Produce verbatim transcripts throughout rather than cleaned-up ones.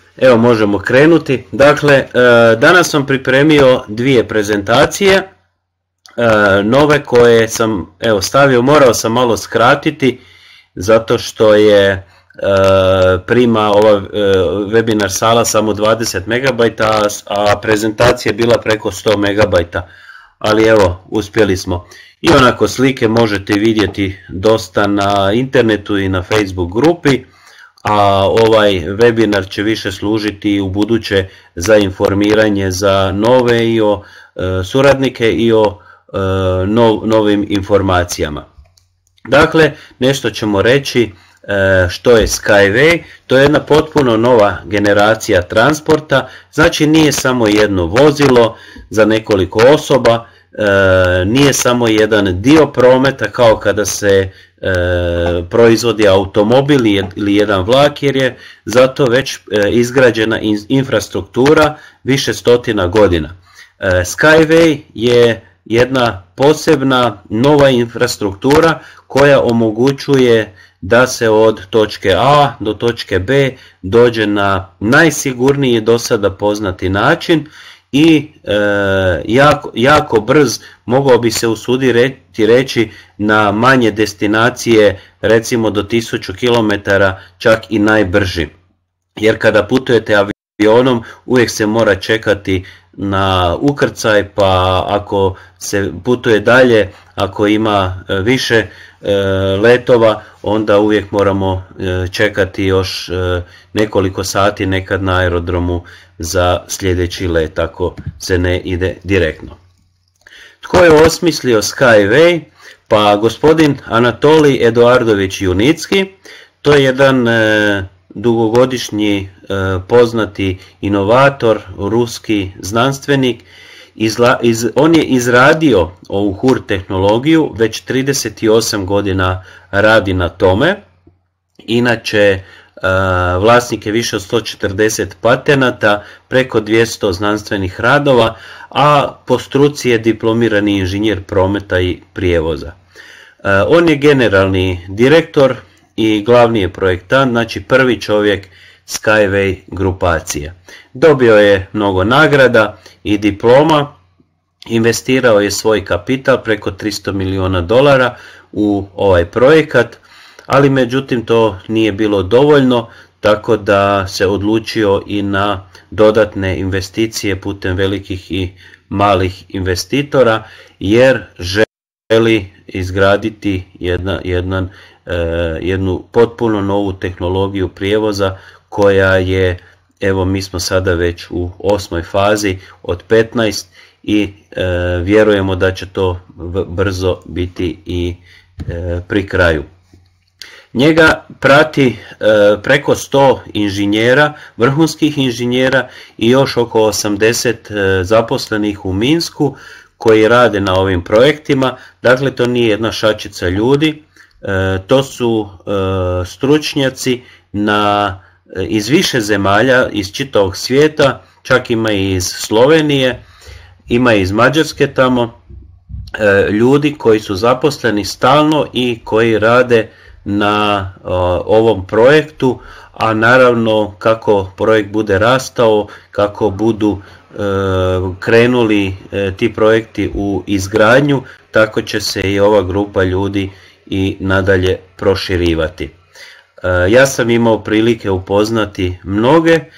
Evo možemo krenuti. Dakle, danas sam pripremio dvije prezentacije, nove koje sam evo stavio, morao sam malo skratiti zato što je prima ova webinar sala samo dvadeset megabajta, a prezentacija je bila preko sto megabajta, ali evo uspjeli smo. I onako slike možete vidjeti dosta na internetu i na Facebook grupi, a ovaj webinar će više služiti u buduće za informiranje za nove i o e, suradnike i o e, nov, novim informacijama. Dakle, nešto ćemo reći e, što je Skyway. To je jedna potpuno nova generacija transporta, znači nije samo jedno vozilo za nekoliko osoba, e, nije samo jedan dio prometa kao kada se E, proizvodi automobil ili jedan vlak, jer je zato već e, izgrađena in, infrastruktura više stotina godina. E, Skyway je jedna posebna nova infrastruktura koja omogućuje da se od točke A do točke B dođe na najsigurniji do sada poznati način i e, jako, jako brz, mogao bi se usuditi reći na manje destinacije, recimo do tisuću kilometara, čak i najbrži. Jer kada putujete avionom uvijek se mora čekati na ukrcaj, pa ako se putuje dalje, ako ima više e, letova, onda uvijek moramo e, čekati još e, nekoliko sati nekad na aerodromu za sljedeći let, ako se ne ide direktno. Tko je osmislio Skyway? Pa gospodin Anatolij Eduardović Junicki. To je jedan e, dugogodišnji e, poznati inovator, ruski znanstvenik. Izla, iz, on je izradio ovu H U R tehnologiju, već trideset osam godina radi na tome. Inače, vlasnik je više od sto četrdeset patenata, preko dvjesto znanstvenih radova, a po struci je diplomirani inženjer prometa i prijevoza. On je generalni direktor i glavni je projektant, znači prvi čovjek Skyway grupacije. Dobio je mnogo nagrada i diploma, investirao je svoj kapital preko tristo milijuna dolara u ovaj projekat, ali međutim to nije bilo dovoljno, tako da se odlučio i na dodatne investicije putem velikih i malih investitora, jer želi izgraditi jedna, jedan, eh, jednu potpuno novu tehnologiju prijevoza koja je, evo mi smo sada već u osmoj fazi od petnaest i eh, vjerujemo da će to brzo biti i eh, pri kraju. Njega prati e, preko sto inženjera, vrhunskih inženjera i još oko osamdeset e, zaposlenih u Minsku koji rade na ovim projektima. Dakle, to nije jedna šačica ljudi, e, to su e, stručnjaci na, e, iz više zemalja, iz čitavog svijeta, čak ima i iz Slovenije, ima i iz Mađarske tamo, e, ljudi koji su zaposleni stalno i koji rade na o, ovom projektu, a naravno kako projekt bude rastao, kako budu e, krenuli e, ti projekti u izgradnju, tako će se i ova grupa ljudi i nadalje proširivati. E, ja sam imao prilike upoznati mnoge e,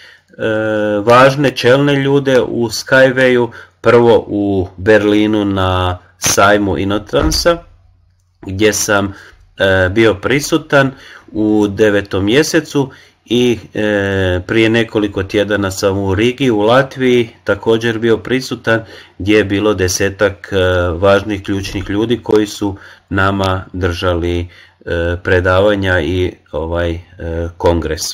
važne čelne ljude u Skywayu, prvo u Berlinu na sajmu Inotransa, gdje sam bio prisutan u devetom mjesecu i e, prije nekoliko tjedana sam u Rigi u Latviji također bio prisutan, gdje je bilo desetak e, važnih ključnih ljudi koji su nama držali e, predavanja i ovaj e, kongres.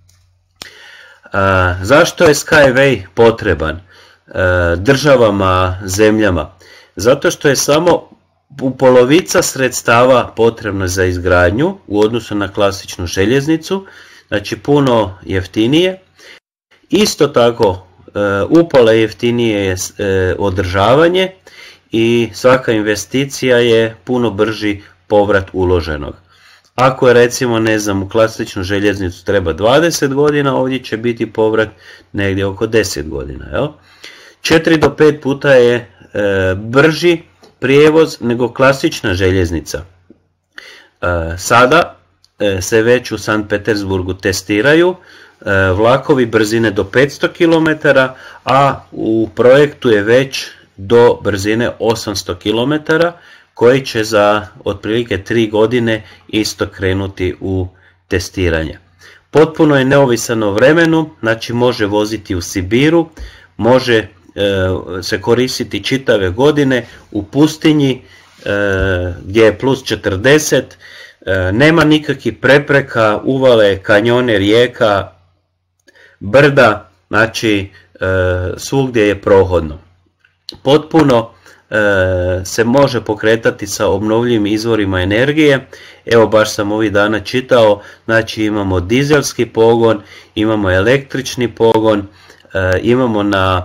A, zašto je Skyway potreban e, državama, zemljama? Zato što je samo u polovica sredstava potrebno za izgradnju u odnosu na klasičnu željeznicu, znači puno jeftinije. Isto tako upola jeftinije je održavanje i svaka investicija je puno brži povrat uloženog. Ako je recimo, ne znam, u klasičnu željeznicu treba dvadeset godina, ovdje će biti povrat negdje oko deset godina. Jel? četiri do pet puta je e, brži prijevoz nego klasična željeznica. E, sada e, se već u Sankt Petersburgu testiraju e, vlakovi brzine do petsto kilometara, a u projektu je već do brzine osamsto kilometara, koji će za otprilike tri godine isto krenuti u testiranje. Potpuno je neovisan o vremenu, znači može voziti u Sibiru, može e, se koristiti čitave godine u pustinji e, gdje je plus četrdeset, e, nema nikakvih prepreka, uvale, kanjone, rijeka, brda, znači e, svugdje je prohodno. Potpuno se može pokretati sa obnovljivim izvorima energije. Evo, baš sam ovih dana čitao, znači imamo dizelski pogon, imamo električni pogon, imamo na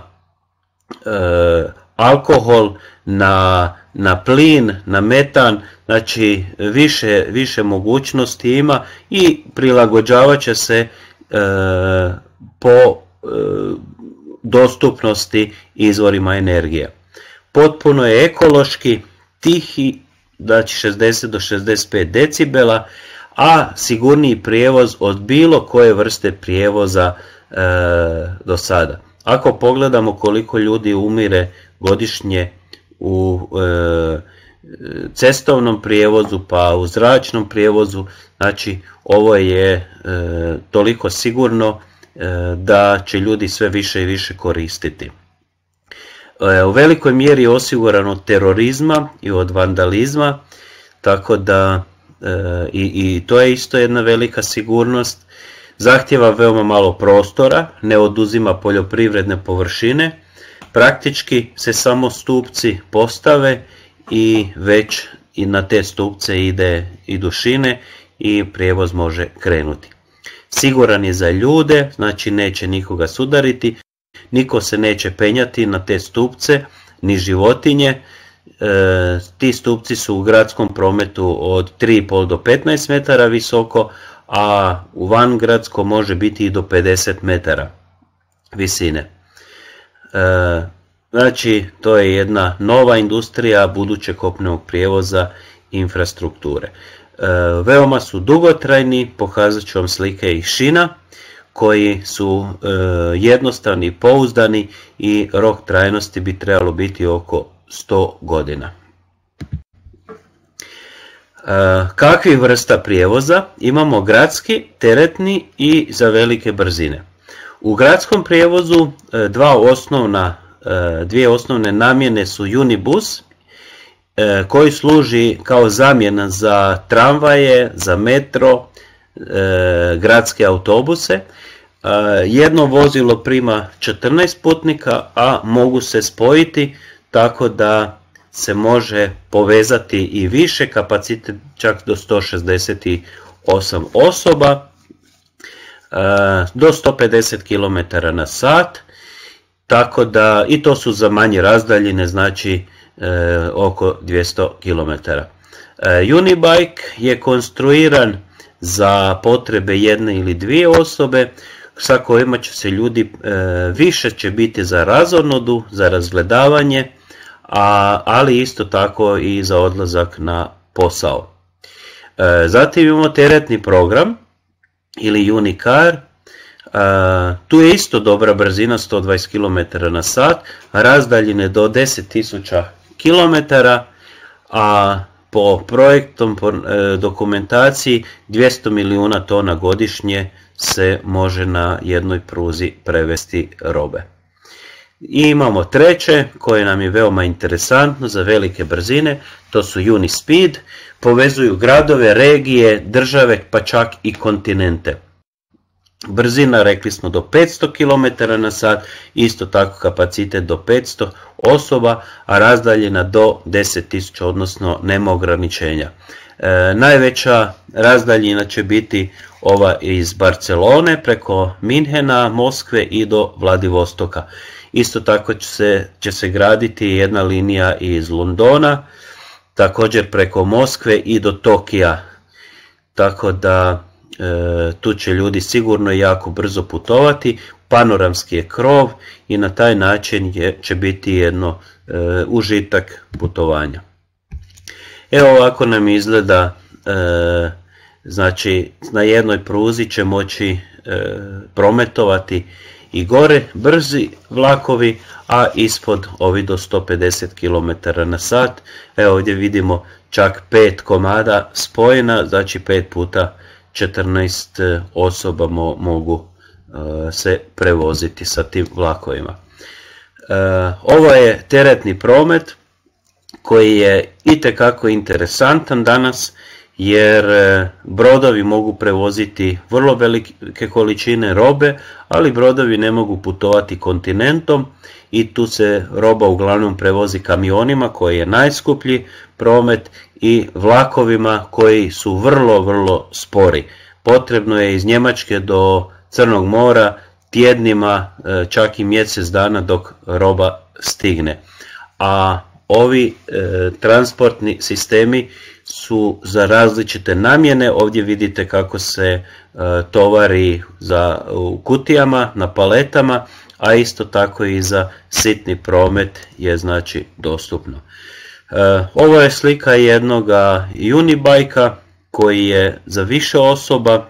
alkohol, na, na plin, na metan, znači više, više mogućnosti ima i prilagođavat će se po dostupnosti izvorima energije. Potpuno je ekološki, tihi, znači šezdeset do šezdeset pet decibela, a sigurniji prijevoz od bilo koje vrste prijevoza e, do sada. Ako pogledamo koliko ljudi umire godišnje u e, cestovnom prijevozu pa u zračnom prijevozu, znači ovo je e, toliko sigurno e, da će ljudi sve više i više koristiti. U velikoj mjeri je osigurano od terorizma i od vandalizma, tako da e, i, i to je isto jedna velika sigurnost. Zahtjeva veoma malo prostora, ne oduzima poljoprivredne površine, praktički se samo stupci postave i već i na te stupce ide i dušine i prijevoz može krenuti. Siguran je za ljude, znači neće nikoga sudariti, niko se neće penjati na te stupce, ni životinje. E, ti stupci su u gradskom prometu od tri i pol do petnaest metara visoko, a u vangradskom može biti i do pedeset metara visine. E, znači, to je jedna nova industrija budućeg kopnenog prijevoza i infrastrukture. E, veoma su dugotrajni, pokazat ću vam slike iz šina, koji su e, jednostavni i pouzdani i rok trajnosti bi trebalo biti oko sto godina. E, kakvih vrsta prijevoza? Imamo gradski, teretni i za velike brzine. U gradskom prijevozu e, dva osnovna, e, dvije osnovne namjene su Unibus, e, koji služi kao zamjena za tramvaje, za metro, e, gradske autobuse. Jedno vozilo prima četrnaest putnika, a mogu se spojiti tako da se može povezati i više, kapacitet čak do sto šezdeset osam osoba, do sto pedeset kilometara na sat, tako da i to su za manje razdaljine, znači oko dvjesto kilometara. Unibike je konstruiran za potrebe jedne ili dvije osobe, sa kojima će se ljudi, e, više će biti za razonodu, za razgledavanje, a, ali isto tako i za odlazak na posao. E, zatim imamo teretni program ili Unicar, e, tu je isto dobra brzina sto dvadeset kilometara na sat, razdaljine do deset tisuća kilometara, a po projektom, po e, dokumentaciji dvjesto milijuna tona godišnje se može na jednoj pruzi prevesti robe. I imamo treće koje nam je veoma interesantno za velike brzine, to su Unispeed, povezuju gradove, regije, države pa čak i kontinente. Brzina, rekli smo, do petsto kilometara na sat, isto tako kapacitet do petsto osoba, a razdaljena do deset tisuća, odnosno nema ograničenja. E, najveća razdaljina će biti ova iz Barcelone preko Minhena, Moskve i do Vladivostoka. Isto tako će se, će se graditi jedna linija iz Londona, također preko Moskve i do Tokija. tako da e, tu će ljudi sigurno jako brzo putovati. Panoramski je krov i na taj način je, će biti jedno e, užitak putovanja. Evo ovako nam izgleda, e, znači na jednoj pruzi će moći e, prometovati i gore brzi vlakovi, a ispod ovi do sto pedeset kilometara na sat. Evo ovdje vidimo čak pet komada spojena, znači pet puta četrnaest osoba mo, mogu e, se prevoziti sa tim vlakovima. E, ovo je teretni promet koji je itekako interesantan danas, jer brodovi mogu prevoziti vrlo velike količine robe, ali brodovi ne mogu putovati kontinentom i tu se roba uglavnom prevozi kamionima koji je najskuplji promet i vlakovima koji su vrlo, vrlo spori. Potrebno je iz Njemačke do Crnog mora tjednima, čak i mjesec dana dok roba stigne. A ovi e, transportni sistemi su za različite namjene. Ovdje vidite kako se e, tovari za, u kutijama, na paletama, a isto tako i za sitni promet je znači dostupno. E, ovo je slika jednog Unibike-a koji je za više osoba,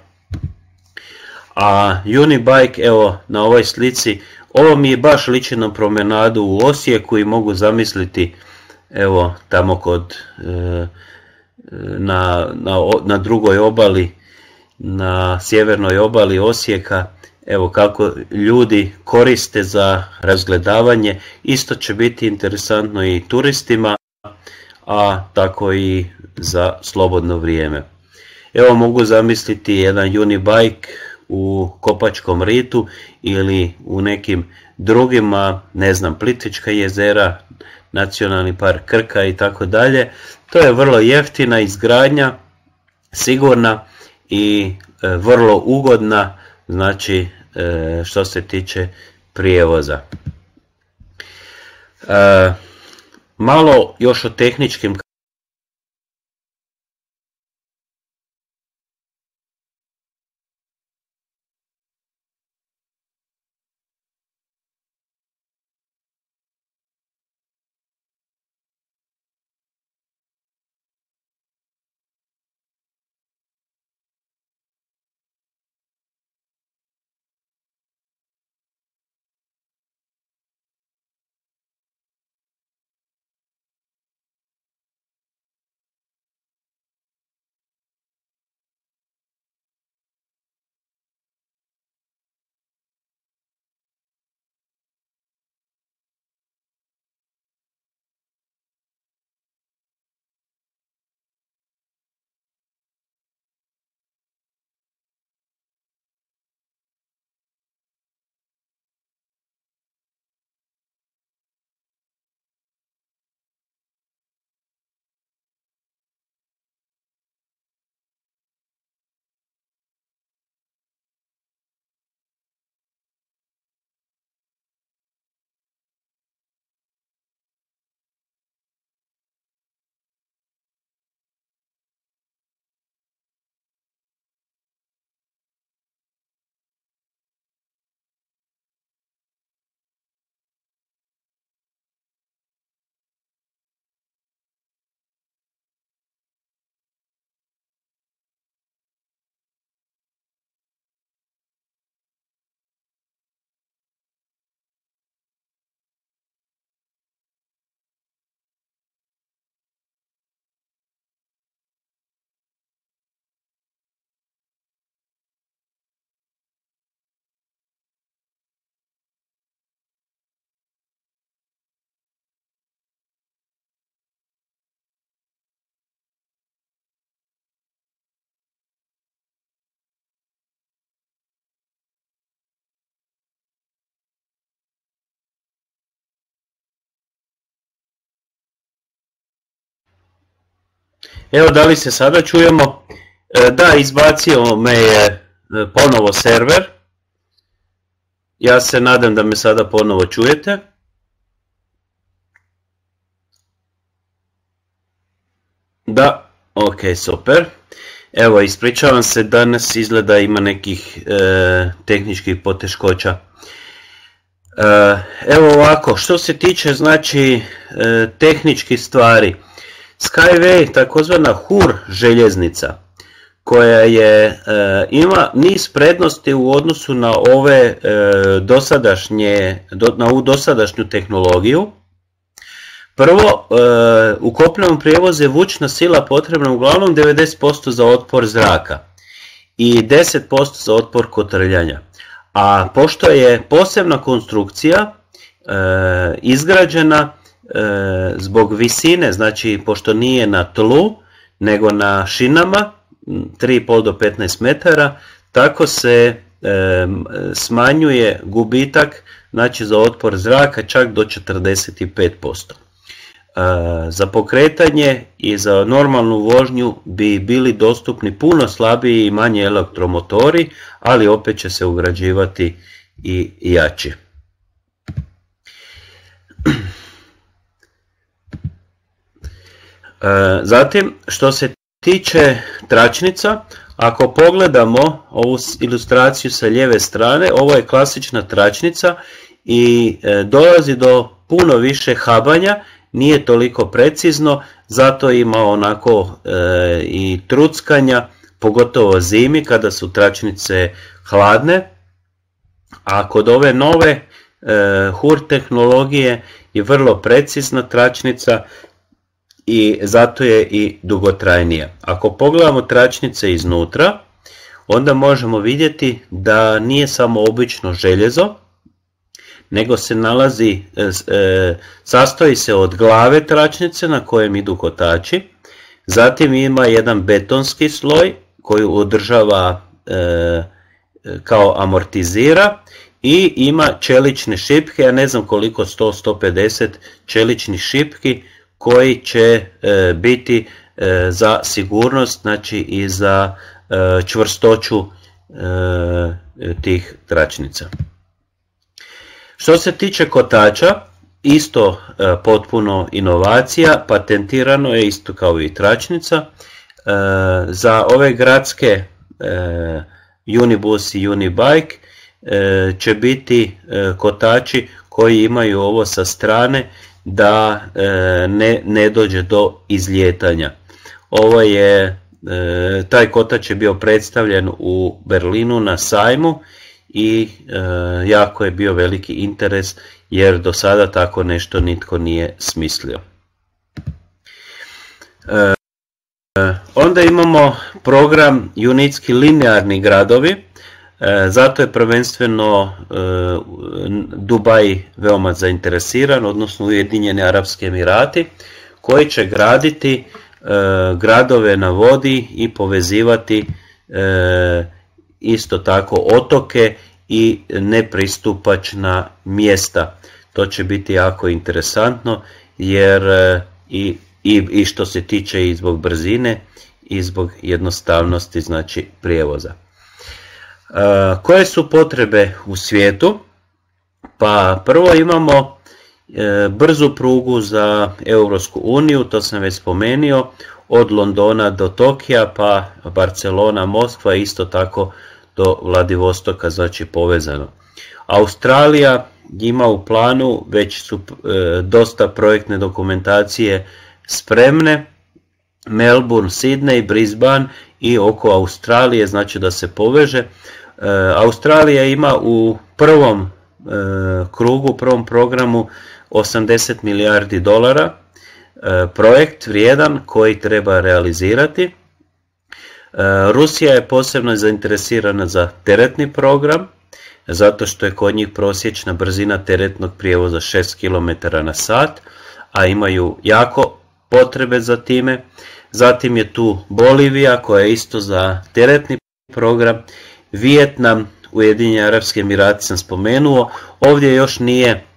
a Unibike, evo na ovoj slici, ovo mi je baš liči na promenadu u Osijeku i mogu zamisliti evo tamo kod e, na, na, na drugoj obali, na sjevernoj obali Osijeka, evo kako ljudi koriste za razgledavanje. Isto će biti interesantno i turistima, a tako i za slobodno vrijeme. Evo mogu zamisliti jedan Unibike u Kopačkom ritu ili u nekim drugima, ne znam, Plitvička jezera, Nacionalni park Krka i tako dalje. To je vrlo jeftina izgradnja, sigurna i e, vrlo ugodna, znači e, što se tiče prijevoza. E, malo još o tehničkim Evo, da li se sada čujemo? Da, izbacio me je ponovo server. Ja se nadam da me sada ponovo čujete. Da, ok, super. Evo, ispričavam se, danas izgleda ima nekih e, tehničkih poteškoća. E, evo ovako, što se tiče znači e, tehničkih stvari, Skyway, takozvana H U R željeznica, koja je, e, ima niz prednosti u odnosu na ove e, dosadašnje, do, na ovu dosadašnju tehnologiju. Prvo, u kopnenom prijevozu je vučna sila potrebna uglavnom devedeset posto za otpor zraka i deset posto za otpor kotrljanja. A pošto je posebna konstrukcija izgrađena zbog visine, znači pošto nije na tlu nego na šinama, tri i pol do petnaest metara, tako se smanjuje gubitak, znači za otpor zraka čak do četrdeset pet posto. Za pokretanje i za normalnu vožnju bi bili dostupni puno slabiji i manji elektromotori, ali opet će se ugrađivati i jači. Zatim, što se tiče tračnica, ako pogledamo ovu ilustraciju sa lijeve strane, ovo je klasična tračnica i dolazi do puno više habanja. Nije toliko precizno, zato ima onako e, i truckanja, pogotovo zimi kada su tračnice hladne. A kod ove nove e, H U R tehnologije je vrlo precizna tračnica i zato je i dugotrajnija. Ako pogledamo tračnice iznutra, onda možemo vidjeti da nije samo obično željezo, nego se nalazi, e, sastoji se od glave tračnice na kojem idu kotači, zatim ima jedan betonski sloj koji održava e, kao amortizira i ima čelične šipke, ja ne znam koliko, sto do sto pedeset čeličnih šipki koji će e, biti e, za sigurnost, znači i za e, čvrstoću e, tih tračnica. Što se tiče kotača, isto e, potpuno inovacija, patentirano je isto kao i tračnica. E, za ove gradske e, Unibus i Unibike e, će biti e, kotači koji imaju ovo sa strane da e, ne, ne dođe do izlijetanja. Ovo je, e, taj kotač je bio predstavljen u Berlinu na sajmu i e, jako je bio veliki interes jer do sada tako nešto nitko nije smislio. E, onda imamo program Unitski linearni gradovi, e, zato je prvenstveno e, Dubaj veoma zainteresiran, odnosno Ujedinjeni Arapski Emirati, koji će graditi e, gradove na vodi i povezivati e, isto tako otoke i nepristupačna mjesta. To će biti jako interesantno jer i, i, i što se tiče i zbog brzine i zbog jednostavnosti, znači prijevoza. E, koje su potrebe u svijetu? Pa prvo imamo e, brzu prugu za Europsku uniju, to sam već spomenuo, od Londona do Tokija, pa Barcelona, Moskva, isto tako do Vladivostoka, znači povezano. Australija ima u planu, već su e, dosta projektne dokumentacije spremne, Melbourne, Sydney, Brisbane i oko Australije, znači da se poveže. E, Australija ima u prvom e, krugu, prvom programu osamdeset milijardi dolara, e, projekt vrijedan koji treba realizirati. Rusija je posebno zainteresirana za teretni program, zato što je kod njih prosječna brzina teretnog prijevoza šest kilometara na sat, a imaju jako potrebe za time. Zatim je tu Bolivija koja je isto za teretni program, Vijetnam, Ujedinjeni Arapski Emirati sam spomenuo, ovdje još nije e,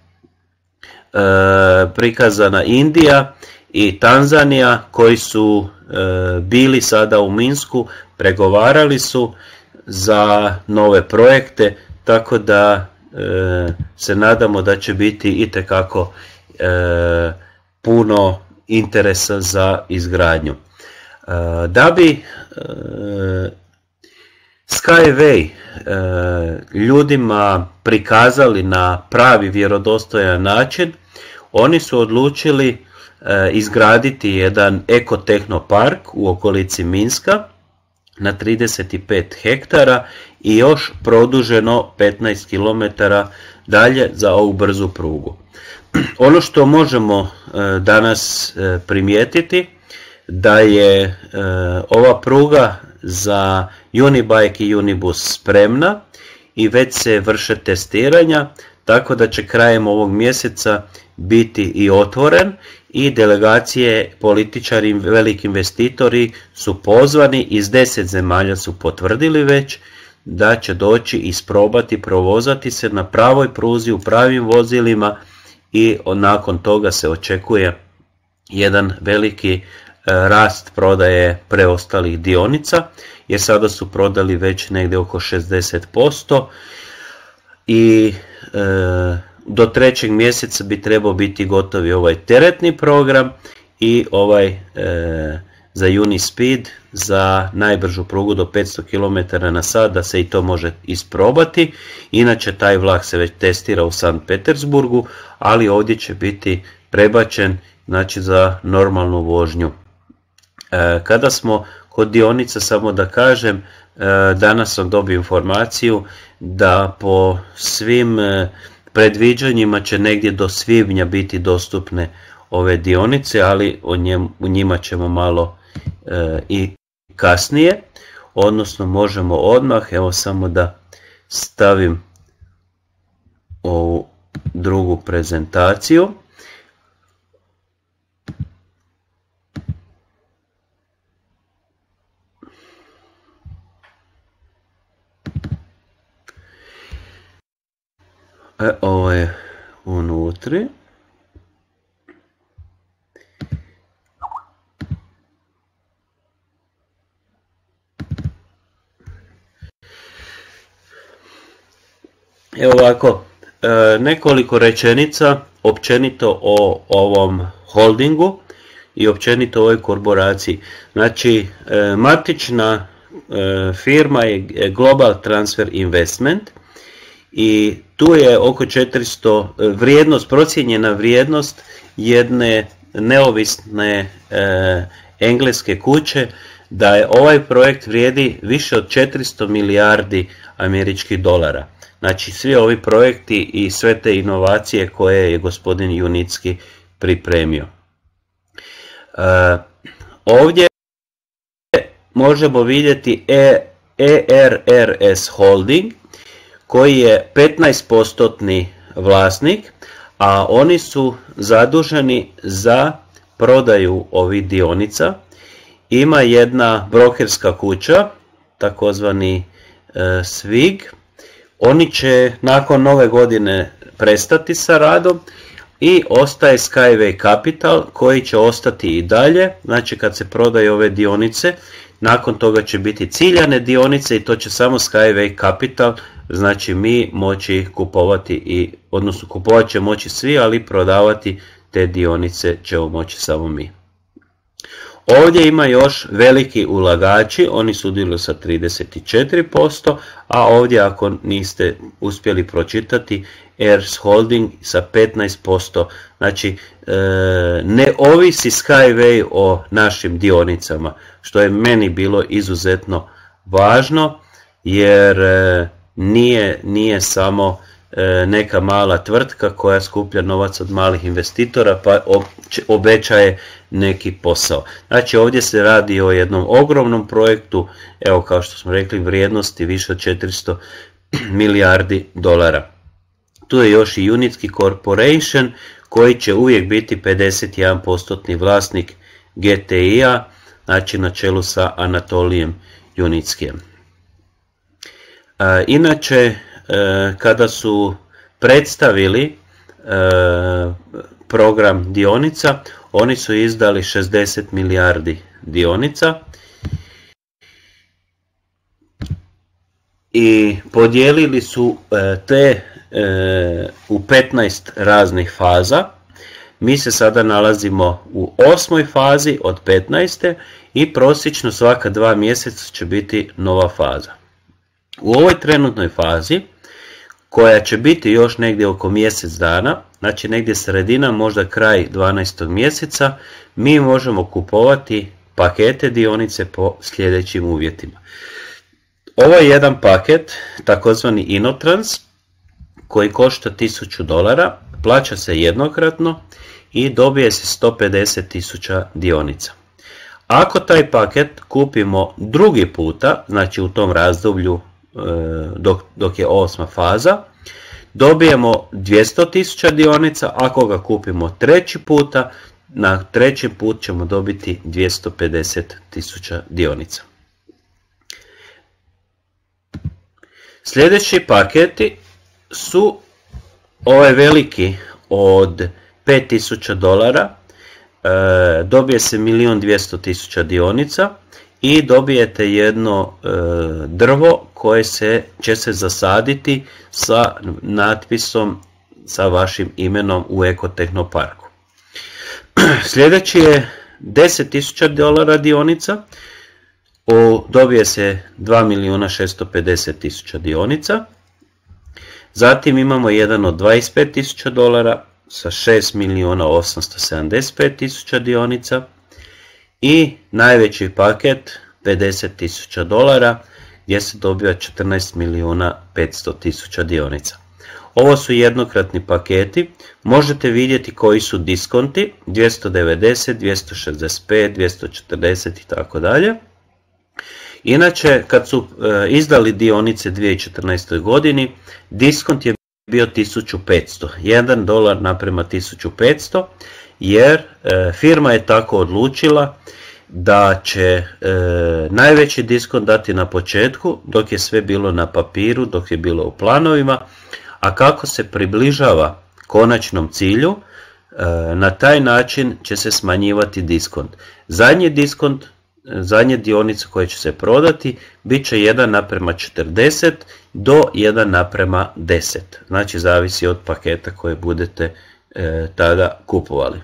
prikazana Indija i Tanzanija koji su e, bili sada u Minsku, pregovarali su za nove projekte, tako da e, se nadamo da će biti itekako e, puno interesa za izgradnju. Da bi Skyway ljudima prikazali na pravi vjerodostojan način, oni su odlučili izgraditi jedan ekotehnopark u okolici Minska na trideset pet hektara i još produženo petnaest kilometara dalje za ovu brzu prugu. Ono što možemo danas primijetiti da je ova pruga za Unibike i Unibus spremna i već se vrše testiranja, tako da će krajem ovog mjeseca biti i otvoren i delegacije, političari, veliki investitori su pozvani, iz deset zemalja su potvrdili već da će doći isprobati, provozati se na pravoj pruzi u pravim vozilima i nakon toga se očekuje jedan veliki rast prodaje preostalih dionica, jer sada su prodali već negdje oko šezdeset posto i e, do trećeg mjeseca bi trebao biti gotovi ovaj teretni program i ovaj e, za Unispeed za najbržu prugu do petsto kilometara na sat, da se i to može isprobati. Inače taj vlak se već testira u Sankt Petersburgu, ali ovdje će biti prebačen, znači, za normalnu vožnju. E, kada smo kod dionica, samo da kažem, e, danas sam dobio informaciju da po svim e, predviđanjima će negdje do svibnja biti dostupne ove dionice, ali o njem, u njima ćemo malo e, i kasnije, odnosno možemo odmah, evo samo da stavim ovu drugu prezentaciju. E, ovo je unutri. Evo ovako, e, nekoliko rečenica općenito o ovom holdingu i općenito o ovoj korporaciji. Znači, e, matična e, firma je Global Transfer Investment i tu je oko četiristo, vrijednost, procijenjena vrijednost jedne neovisne e, engleske kuće, da je ovaj projekt vrijedi više od četiristo milijardi američkih dolara. Znači svi ovi projekti i sve te inovacije koje je gospodin Junicki pripremio. E, ovdje možemo vidjeti E R R S Holding, koji je petnaest posto vlasnik, a oni su zaduženi za prodaju ovih dionica. Ima jedna brokerska kuća, takozvani e, Svig. Oni će nakon nove godine prestati sa radom i ostaje Skyway Capital koji će ostati i dalje. Znači kad se prodaju ove dionice, nakon toga će biti ciljane dionice i to će samo Skyway Capital, znači mi moći kupovati, i, odnosno kupovat će moći svi, ali prodavati te dionice ćemo moći samo mi. Ovdje ima još veliki ulagači, oni sudjeluju sa trideset četiri posto, a ovdje ako niste uspjeli pročitati, E R S Holding sa petnaest posto. Znači ne ovisi Skyway o našim dionicama, što je meni bilo izuzetno važno, jer nije, nije samo neka mala tvrtka koja skuplja novac od malih investitora pa obećaje neki posao. Znači ovdje se radi o jednom ogromnom projektu, evo kao što smo rekli, vrijednosti više od četiristo milijardi dolara. Tu je još i Unicki Corporation koji će uvijek biti pedeset jedan posto vlasnik G T I-a, znači na čelu sa Anatolijem Junickijem. Inače, kada su predstavili program dionica, oni su izdali šezdeset milijardi dionica i podijelili su te u petnaest raznih faza. Mi se sada nalazimo u osmoj fazi od petnaeste i prosječno svaka dva mjeseca će biti nova faza. U ovoj trenutnoj fazi, koja će biti još negdje oko mjesec dana, znači negdje sredina, možda kraj dvanaestog mjeseca, mi možemo kupovati pakete dionice po sljedećim uvjetima. Ovo je jedan paket, takozvani Inotrans, koji košta tisuću dolara, plaća se jednokratno i dobije se sto pedeset tisuća dionica. Ako taj paket kupimo drugi puta, znači u tom razdoblju dok, dok je osma faza, dobijemo dvjesto tisuća dionica, ako ga kupimo treći puta, na treći put ćemo dobiti dvjesto pedeset tisuća dionica. Sljedeći paketi su ovaj veliki od pet tisuća dolara, e, dobije se milijun dvjesto tisuća dionica i dobijete jedno e, drvo koje se, će se zasaditi sa natpisom sa vašim imenom u Ekotehnoparku. Sljedeći je deset tisuća dolara dionica, o, dobije se dva milijuna šesto pedeset tisuća dionica. Zatim imamo jedan od dvadeset pet tisuća dolara sa šest milijuna osamsto sedamdeset pet tisuća dionica i najveći paket pedeset tisuća dolara gdje se dobiva četrnaest milijuna petsto tisuća dionica. Ovo su jednokratni paketi, možete vidjeti koji su diskonti, dvjesto devedeset, dvjesto šezdeset pet, dvjesto četrdeset i tako dalje. Inače, kad su e, izdali dionice u dvije tisuće četrnaestoj godini, diskont je bio tisuću petsto, jedan dolar naprema tisuću petsto, jer e, firma je tako odlučila da će e, najveći diskont dati na početku, dok je sve bilo na papiru, dok je bilo u planovima, a kako se približava konačnom cilju, e, na taj način će se smanjivati diskont. Zadnji diskont, zadnje dionice koje će se prodati, bit će jedan naprema četrdeset do jedan naprema deset. Znači, zavisi od paketa koje budete e, tada kupovali.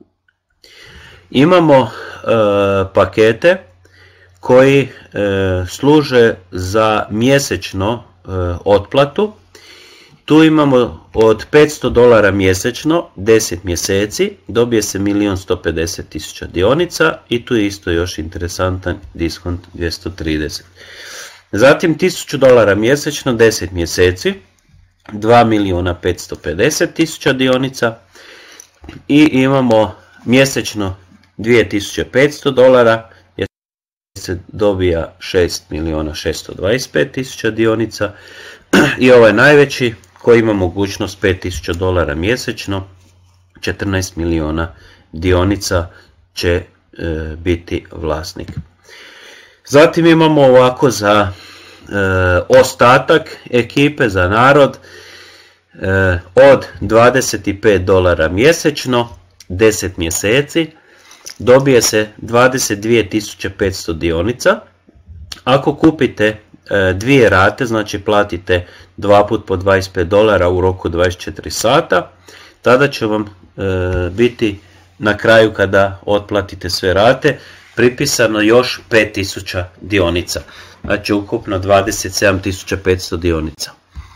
Imamo e, pakete koji e, služe za mjesečno e, otplatu. Tu imamo od petsto dolara mjesečno, deset mjeseci, dobije se milijun sto pedeset tisuća dionica i tu je isto još interesantan diskont dvjesto trideset. Zatim tisuću dolara mjesečno, deset mjeseci, dva milijuna petsto pedeset tisuća dionica i imamo mjesečno dvije tisuće petsto dolara gdje se dobija šest milijuna šesto dvadeset pet tisuća dionica i ovaj najveći koji ima mogućnost pet tisuća dolara mjesečno, četrnaest milijuna dionica će e, biti vlasnik. Zatim imamo ovako za e, ostatak ekipe, za narod, e, od dvadeset pet dolara mjesečno, deset mjeseci, dobije se dvadeset dvije tisuće petsto dionica. Ako kupite dvije rate, znači platite dva put po dvadeset pet dolara u roku dvadeset četiri sata, tada će vam e, biti na kraju, kada otplatite sve rate, pripisano još pet tisuća dionica, znači ukupno dvadeset sedam tisuća petsto dionica.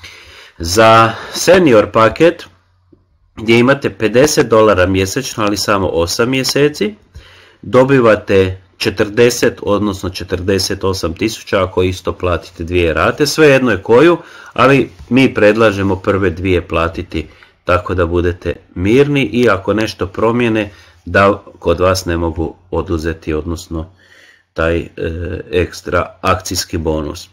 Za senior paket gdje imate pedeset dolara mjesečno, ali samo osam mjeseci, dobivate četrdeset, odnosno četrdeset osam tisuća ako isto platite dvije rate, svejedno je koju, ali mi predlažemo prve dvije platiti tako da budete mirni i ako nešto promijene da kod vas ne mogu oduzeti, odnosno taj e, ekstra akcijski bonus.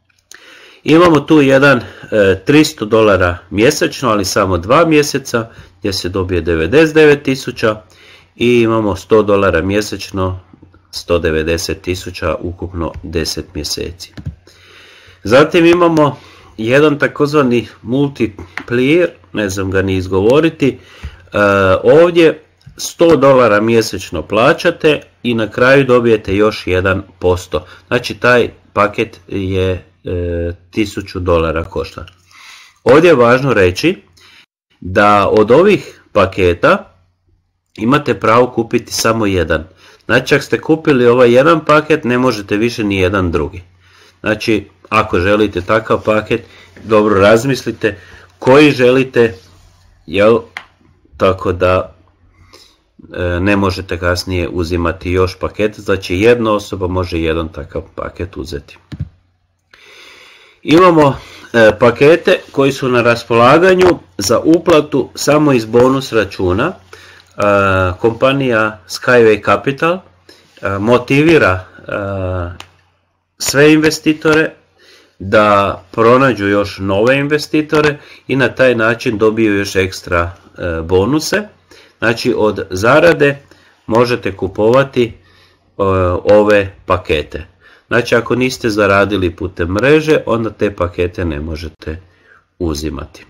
Imamo tu jedan e, tristo dolara mjesečno, ali samo dva mjeseca gdje se dobije devedeset devet tisuća i imamo sto dolara mjesečno, sto devedeset tisuća, ukupno deset mjeseci. Zatim imamo jedan takozvani multiplier, ne znam ga ni izgovoriti, e, ovdje sto dolara mjesečno plaćate i na kraju dobijete još jedan posto. Znači taj paket je e, tisuću dolara košta. Ovdje je važno reći da od ovih paketa imate pravo kupiti samo jedan. Znači ako ste kupili ovaj jedan paket, ne možete više ni jedan drugi. Znači ako želite takav paket, dobro razmislite koji želite, jel, tako da e, ne možete kasnije uzimati još paket, znači jedna osoba može jedan takav paket uzeti. Imamo e, pakete koji su na raspolaganju za uplatu samo iz bonus računa. E, kompanija Skyway Capital e, motivira e, sve investitore da pronađu još nove investitore i na taj način dobiju još ekstra e, bonuse. Znači od zarade možete kupovati e, ove pakete. Znači ako niste zaradili putem mreže, onda te pakete ne možete uzimati.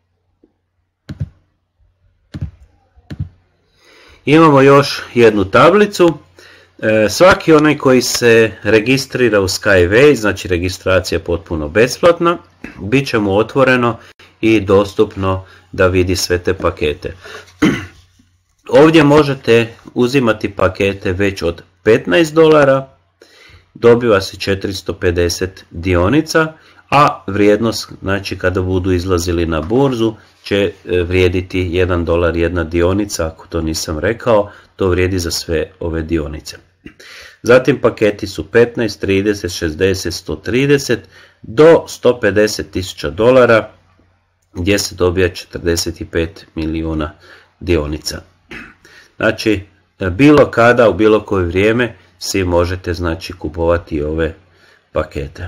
Imamo još jednu tablicu. E, svaki onaj koji se registrira u Skyway, znači registracija potpuno besplatna, bit će mu otvoreno i dostupno da vidi sve te pakete. Ovdje možete uzimati pakete već od petnaest dolara, dobiva se četiristo pedeset dionica, a vrijednost, znači kada budu izlazili na burzu, će vrijediti jedan dolar jedna dionica, ako to nisam rekao, to vrijedi za sve ove dionice. Zatim paketi su petnaest, trideset, šezdeset, sto trideset do sto pedeset tisuća dolara, gdje se dobija četrdeset pet milijuna dionica. Znači, bilo kada, u bilo koje vrijeme, svi možete, znači, kupovati ove pakete.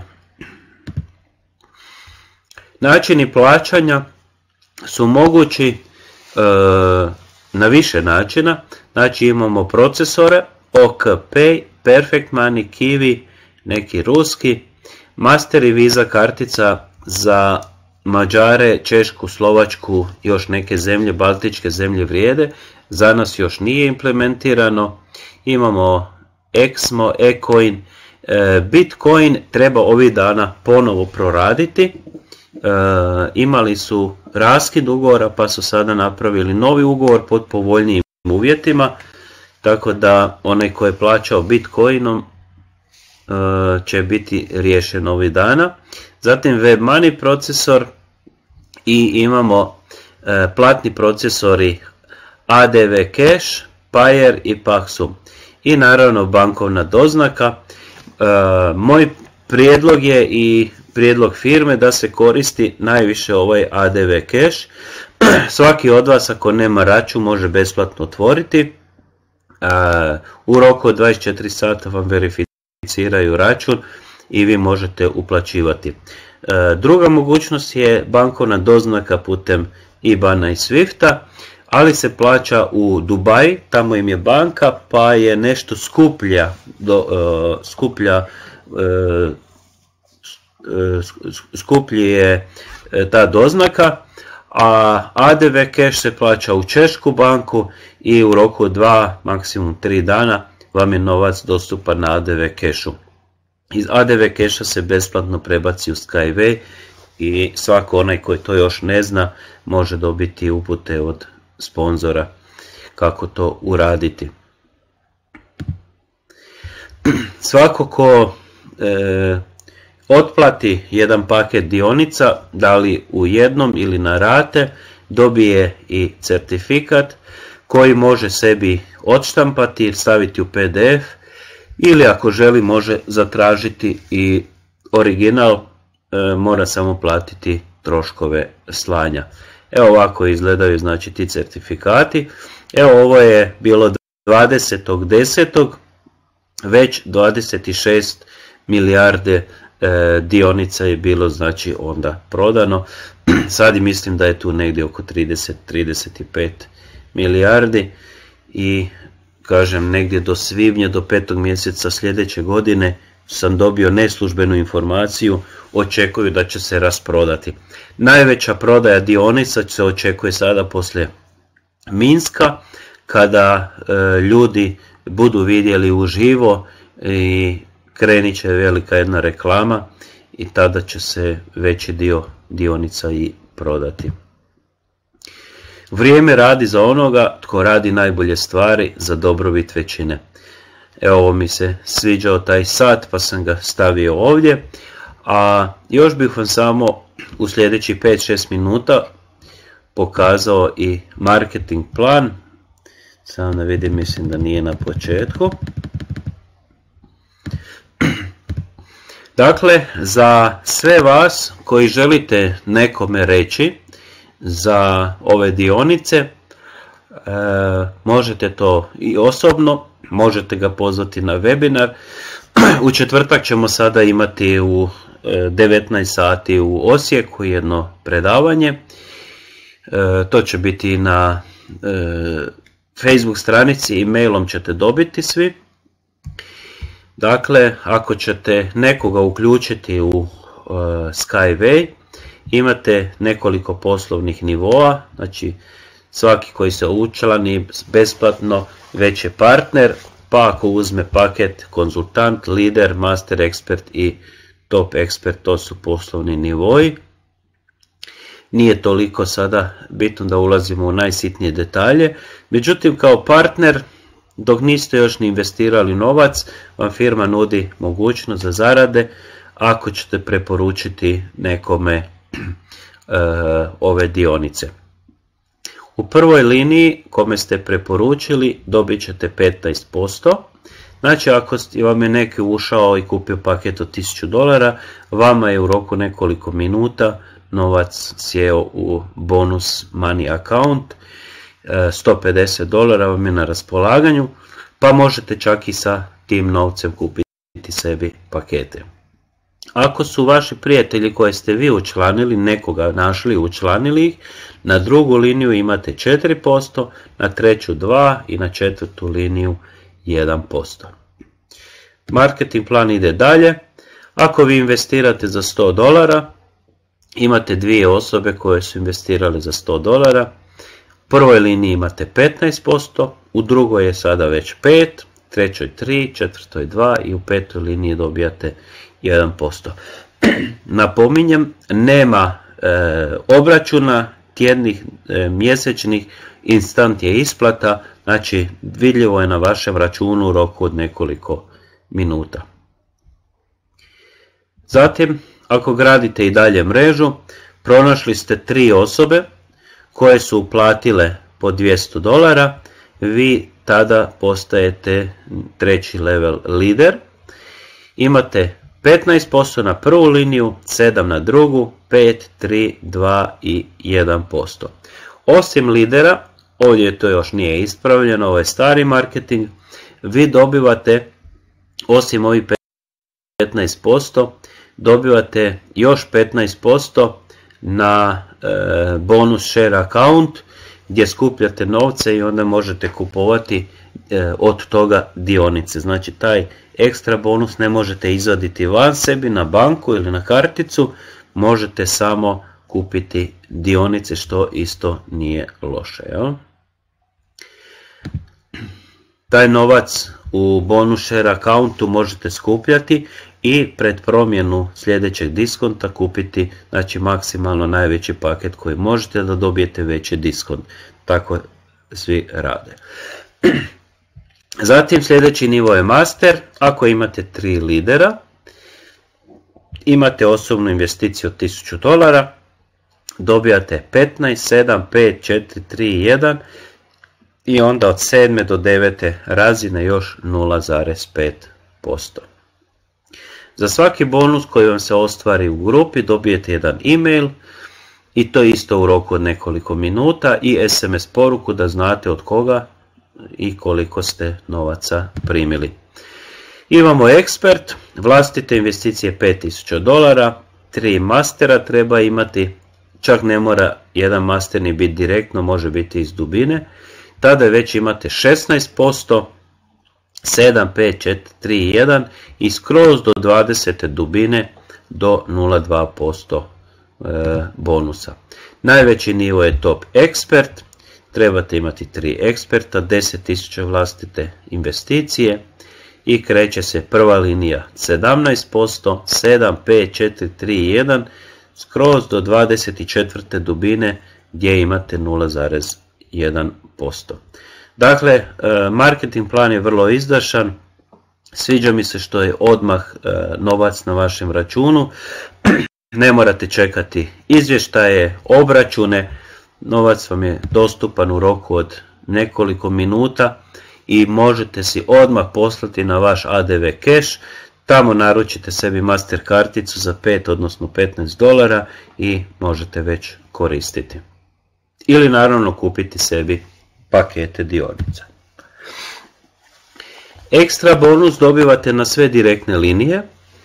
Načini plaćanja su mogući e, na više načina. Znači imamo procesore, O K Pay, Perfect Money, Kiwi, neki ruski, Master i Visa kartica za Mađare, Češku, Slovačku, još neke zemlje, Baltičke zemlje vrijede, za nas još nije implementirano. Imamo Exmo, eCoin, e, Bitcoin treba ovih dana ponovo proraditi. E, imali su raskid ugovora pa su sada napravili novi ugovor pod povoljnijim uvjetima, tako da onaj ko je plaćao Bitcoinom e, će biti riješen ovih dana. Zatim WebMoney procesor i imamo e, platni procesori A D V Cash, Payeer i Paxum. I naravno bankovna doznaka. E, moj prijedlog je i prijedlog firme da se koristi najviše ovaj A D V Cash. Svaki od vas ako nema račun može besplatno otvoriti. E, u roku od dvadeset četiri sata vam verificiraju račun i vi možete uplaćivati. E, druga mogućnost je bankovna doznaka putem I B A N-a i Swifta, ali se plaća u Dubaji, tamo im je banka, pa je nešto skuplja, do, uh, skuplja uh, skuplji je ta doznaka, a A D V Cash se plaća u Češku banku i u roku od dva, maksimum tri dana vam je novac dostupan na A D V Cashu. Iz A D V Casha se besplatno prebaci u Skyway i svako onaj koji to još ne zna može dobiti upute od sponzora kako to uraditi. Svako ko e, otplati jedan paket dionica, da li u jednom ili na rate, dobije i certifikat koji može sebi odštampati, staviti u P D F ili ako želi može zatražiti i original, e, mora samo platiti troškove slanja. Evo ovako izgledaju znači ti certifikati. Evo ovo je bilo dvadesetog desetog već dvadeset šest milijarde e, dionica je bilo znači onda prodano. Sad mislim da je tu negdje oko trideset do trideset pet milijardi i kažem negdje do svibnja, do petog mjeseca sljedeće godine sam dobio neslužbenu informaciju, očekuju da će se rasprodati. Najveća prodaja dionica se očekuje sada poslije Minska, kada e, ljudi budu vidjeli uživo i krenit će velika jedna reklama i tada će se veći dio dionica i prodati. Vrijeme radi za onoga tko radi najbolje stvari za dobrobit većine. Evo, ovo mi se sviđao taj sat pa sam ga stavio ovdje. A još bih vam samo u sljedećih pet šest minuta pokazao i marketing plan. Samo da vidim, mislim da nije na početku. Dakle, za sve vas koji želite nekome reći za ove dionice, e, možete to i osobno, možete ga pozvati na webinar. U četvrtak ćemo sada imati u devetnaest sati u Osijeku jedno predavanje. E, to će biti na e, Facebook stranici i mailom ćete dobiti svi. Dakle, ako ćete nekoga uključiti u uh, Skyway, imate nekoliko poslovnih nivoa, znači svaki koji se učlani besplatno već je partner, pa ako uzme paket konzultant, lider, master expert i top expert, to su poslovni nivoi. Nije toliko sada bitno da ulazimo u najsitnije detalje, međutim kao partner, dok niste još ni investirali novac, vam firma nudi mogućnost za zarade ako ćete preporučiti nekome e, ove dionice. U prvoj liniji kome ste preporučili dobit ćete petnaest posto. Znači ako vam je neki ušao i kupio paket od tisuću dolara, vama je u roku nekoliko minuta novac sjeo u bonus money account. sto pedeset dolara vam je na raspolaganju, pa možete čak i sa tim novcem kupiti sebi pakete. Ako su vaši prijatelji koje ste vi učlanili, nekoga našli, učlanili ih, na drugu liniju imate četiri posto, na treću dva posto i na četvrtu liniju jedan posto. Marketing plan ide dalje. Ako vi investirate za sto dolara, imate dvije osobe koje su investirale za sto dolara. U prvoj liniji imate petnaest posto, u drugoj je sada već pet, trećoj tri, četvrtoj dva i u petoj liniji dobijate jedan posto. Napominjem, nema e, obračuna tjednih, e, mjesečnih, instant je isplata, znači vidljivo je na vašem računu u roku od nekoliko minuta. Zatim, ako gradite i dalje mrežu, pronašli ste tri osobe koje su uplatile po dvjesto dolara, vi tada postajete treći level lider. Imate petnaest posto na prvu liniju, sedam na drugu, pet, tri, dva i jedan posto. Osim lidera, ovdje to još nije ispravljeno, ovo je stari marketing, vi dobivate, osim ovih petnaest posto, dobivate još petnaest posto na e, bonus share account gdje skupljate novce i onda možete kupovati e, od toga dionice. Znači taj ekstra bonus ne možete izvaditi van sebi na banku ili na karticu, možete samo kupiti dionice, što isto nije loše. Jel? Taj novac u bonus share accountu možete skupljati i pred promjenu sljedećeg diskonta kupiti, znači maksimalno najveći paket koji možete da dobijete veći diskont. Tako svi rade. Zatim sljedeći nivo je master. Ako imate tri lidera, imate osobnu investiciju od tisuću dolara, dobijate petnaest, sedam, pet, četiri, tri, jedan i onda od sedme do devete razine još nula zarez pet posto. Za svaki bonus koji vam se ostvari u grupi dobijete jedan email i to isto u roku od nekoliko minuta i es em es poruku da znate od koga i koliko ste novaca primili. Imamo ekspert, vlastite investicije pet tisuća dolara, tri mastera treba imati, čak ne mora jedan masterni biti direktno, može biti iz dubine, tada već imate šesnaest posto, sedam, pet, četiri, tri, jedan i skroz do dvadesete dubine do nula zarez dva posto bonusa. Najveći nivo je top ekspert, trebate imati tri eksperta, deset tisuća vlastite investicije i kreće se prva linija sedamnaest posto, sedam, pet, četiri, tri, jedan skroz do dvadeset četvrte dubine gdje imate nula zarez jedan posto. Dakle, marketing plan je vrlo izdašan, Sviđa mi se što je odmah e, novac na vašem računu, ne morate čekati izvještaje, obračune, novac vam je dostupan u roku od nekoliko minuta i možete si odmah poslati na vaš A D V cash, tamo naručite sebi master karticu za pet odnosno petnaest dolara i možete već koristiti. Ili naravno kupiti sebi pakete dionica. Ekstra bonus dobivate na sve direktne linije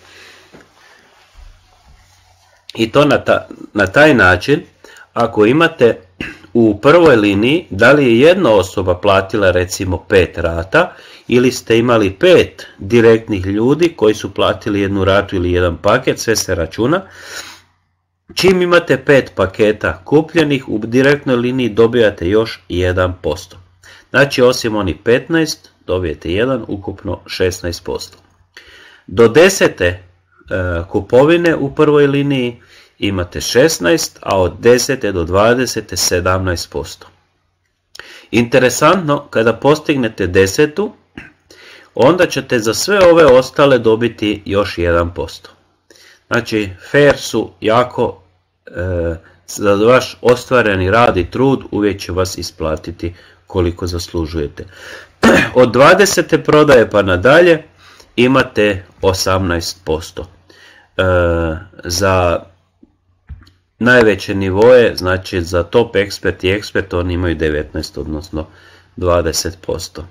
i to na, ta, na taj način ako imate u prvoj liniji da li je jedna osoba platila recimo pet rata ili ste imali pet direktnih ljudi koji su platili jednu ratu ili jedan paket, sve se računa. Čim imate pet paketa kupljenih u direktnoj liniji dobijate još jedan posto. Znači osim oni petnaest dobijete jedan, ukupno šesnaest posto. Do desete e, kupovine u prvoj liniji imate šesnaest, a od desete do dvadesete sedamnaest posto. Interesantno, kada postignete desetu, onda ćete za sve ove ostale dobiti još jedan posto. Znači, fair su jako, e, za vaš ostvareni rad i trud uvijek će vas isplatiti koliko zaslužujete. Od dvadesete prodaje pa nadalje imate osamnaest posto. E, za najveće nivoje, znači za top expert i expert, oni imaju devetnaest odnosno dvadeset posto.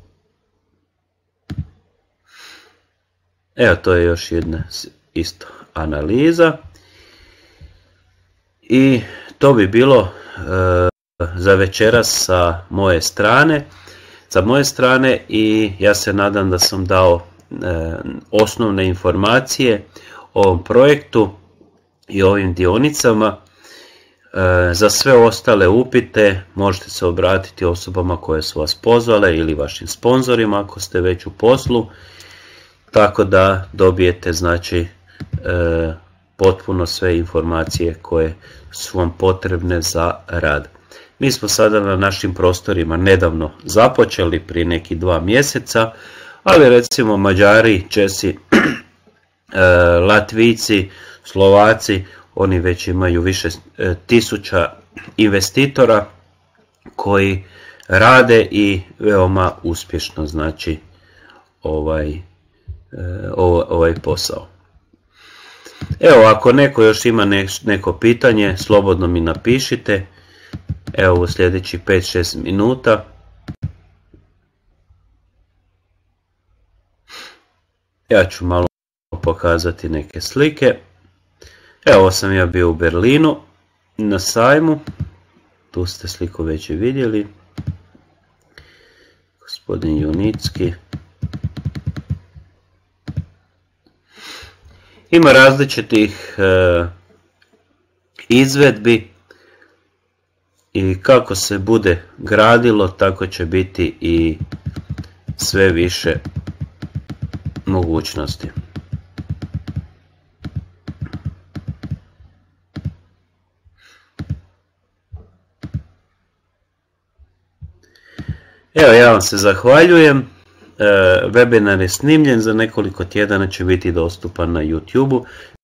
Evo, to je još jedna isto analiza. I to bi bilo e, za večeras sa moje strane. Sa moje strane i ja se nadam da sam dao e, osnovne informacije o ovom projektu i ovim dionicama. E, za sve ostale upite možete se obratiti osobama koje su vas pozvale ili vašim sponzorima ako ste već u poslu, tako da dobijete znači e, potpuno sve informacije koje su vam potrebne za rad. Mi smo sada na našim prostorima nedavno započeli prije nekih dva mjeseca, ali recimo Mađari, Česi, Latvijci, Slovaci, oni već imaju više tisuća investitora koji rade i veoma uspješno znači ovaj, ovaj posao. Evo, ako neko još ima neko pitanje, slobodno mi napišite. Evo u sljedećih pet šest minuta. Ja ću malo pokazati neke slike. Evo sam ja bio u Berlinu na sajmu. Tu ste sliku već i vidjeli. Gospodin Junicki. Ima različitih e, izvedbi i kako se bude gradilo, tako će biti i sve više mogućnosti. Evo, ja vam se zahvaljujem. Webinar je snimljen, za nekoliko tjedana će biti dostupan na YouTube-u.